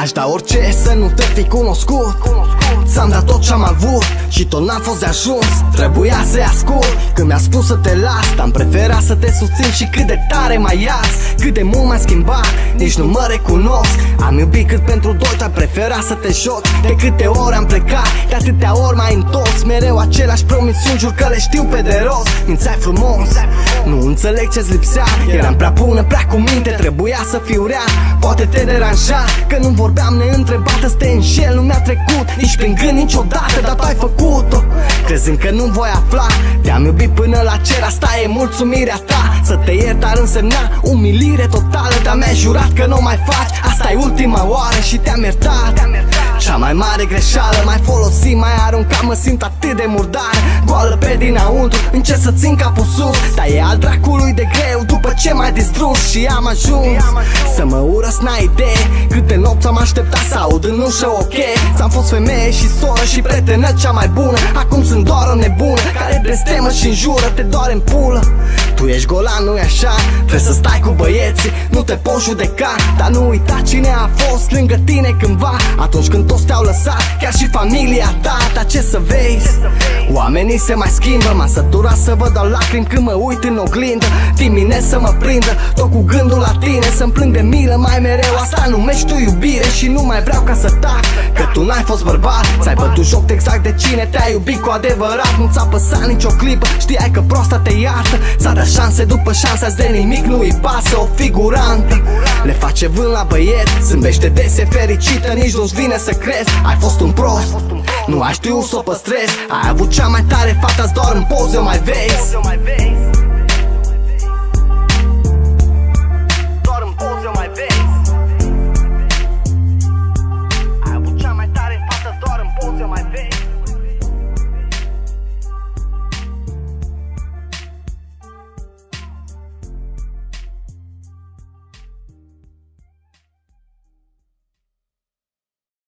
Aș da orice să nu te fi cunoscut. Ți-am dat tot ce-am avut și tot n-am fost de ajuns. Trebuia să-i ascult când mi-a spus să te las. Am preferat să te susțin și cât de tare m-ai ias. Cât de mult m-ai schimbat, nici nu mă recunosc. Am iubit cât pentru doi, dar preferat să te joc. De câte ori am plecat, de atâtea ori m-ai întors. Mereu aceleași promisiuni, jur că le știu pe de rost. Mințeai frumos, nu înțeleg ce-ți lipsea. Eram prea bună, prea cu minte, trebuia să fiu rea. Poate te deranja că nu vorbeam neîntrebată. Să te înșel, nu mi-a trecut nici prin gând niciodată, dar tu ai făcut-o crezând că nu voi afla. Te-am iubit până la cer, asta e mulțumirea ta. Să te iert ar însemna umilire totală. Dar mi-ai jurat că nu mai faci, asta e ultima oară și te-am iertat. Cea mai mare greșeală, mai folosi, mai arunca, mă simt atât de murdar. Goală pe dinăuntru, încerc să țin capul sus, dar e al dracului de greu după ce m-ai distrus. Și am ajuns să mă urăsc, n-ai idee câte nopți am așteptat să aud în ușă ok. Ți-am fost femeie și soră și prietenă cea mai bună. Acum sunt doar o nebună care blestemă și înjură, te doare în pulă. Tu ești golan, nu-i așa? Trebuie să stai cu băieții, nu te poți judeca. Dar nu uita cine a fost lângă tine cândva, atunci când toți te-au lăsat, chiar și familia ta. Dar ce să vezi, oamenii se mai schimbă. M-am săturat să văd doar lacrimi când mă uit în oglindă. Dimineți să mă prindă, tot cu gândul la tine, să-mi plâng de milă mai mereu. Asta numești tu iubire și nu mai vreau ca să tac. Că tu n-ai fost bărbat, ți-ai bătut joc exact de cine te-a iubit cu adevărat. Nu ți-a păsat nicio clipă, știai că proasta te iartă. Ți-a dat șanse după șanse, azi de nimic nu-i pasă. O figurantă le face vânt la băiet, zâmbește des, e fericită, nici nu-ți vine să crezi. Ai fost un prost, nu ai știut să o păstrezi. Ai avut cea mai tare fată, doar în poze o mai vezi.